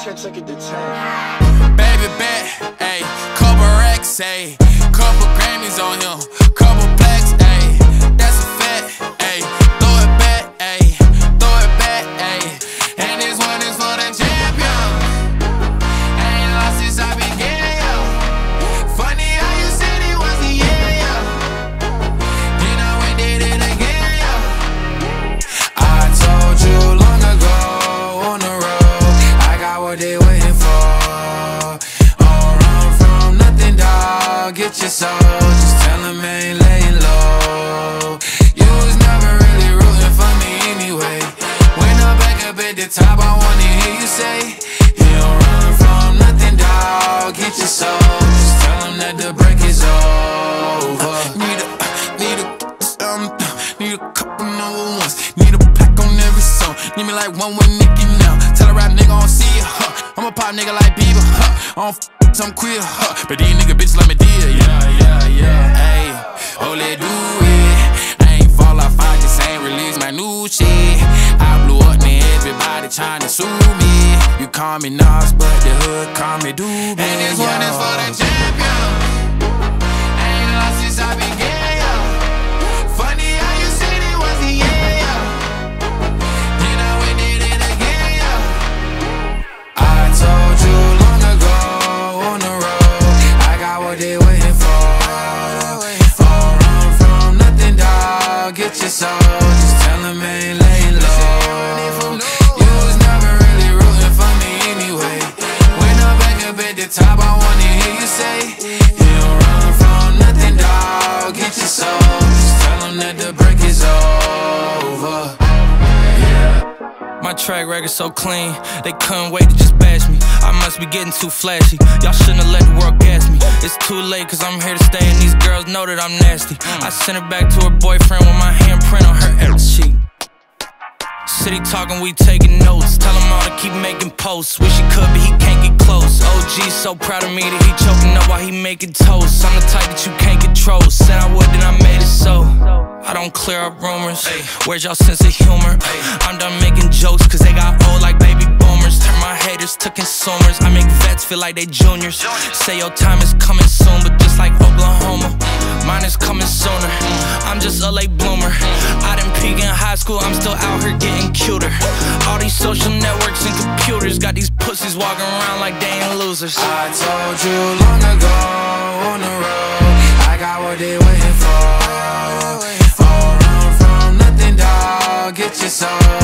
Trent took it to 10. Baby bet, ayy, couple racks, ayy, couple Grammys on him, couple plaques, ayy, that's a fact, ayy, throw it back, ayy, throw it back, ayy, and this one is for the champion. Ain't lost since I began, yo. Funny how you said it was the yeah. You know we did it again, yo. I told you long ago on the road, I got what they waiting for. Get your soul, just tell him I ain't laying low. You was never really rooting for me anyway. When I'm back up at the top, I wanna hear you say, you don't run from nothing, dawg. Get your soul, just tell him that the break is over. Need a couple number ones. Need a plaque on every song. Need me like one with Nicky now. Tell a rap nigga I don't see it, huh. I'm a pop nigga like Bieber, huh. I don't I'm queer, huh. But these nigga bitches let me deal, yeah. Ayy, oh, let do it. I ain't fall off, I just ain't release my new shit. I blew up, then everybody tryna sue me. You call me Nas, but the hood call me Doobie. And this one is for the champion. Ain't lost since I began, yo. Funny how you said it was the yeah. You know we did it again, yo. I told you long ago on the road, I got what they waiting for. Don't run from nothing, dawg. Get your soul, just tell him I ain't laying low. You was never really rooting for me anyway. When I'm back up at the top, I wanna hear you say, you don't run from nothing, dawg. Get your soul, just tell him that the break is over. My track record so clean, they couldn't wait to just bash me. I must be getting too flashy, y'all shouldn't have let the world gas me. It's too late cause I'm here to stay and these girls know that I'm nasty. I sent her back to her boyfriend with my handprint on her ass cheek. City talking, we taking notes. Tell him all to keep making posts. Wish he could, but he can't get close. OG so proud of me that he choking up while he making toast. I'm the type that you can't control. Said I would, then I made it so. I don't clear up rumors. Where's y'all sense of humor? I'm done making jokes cause they got old like baby boomers. Turn my haters to consumers. I make vets feel like they juniors. Say your time is coming soon, but just like Oklahoma, mine is coming sooner. I'm just a late bloomer. I didn't peak in high school, I'm still out here getting cuter. All these social networks and computers got these pussies walking around like they ain't losers. I told you long ago on the road, I got what they waiting for. Don't run from nothing, dawg. Get your soul,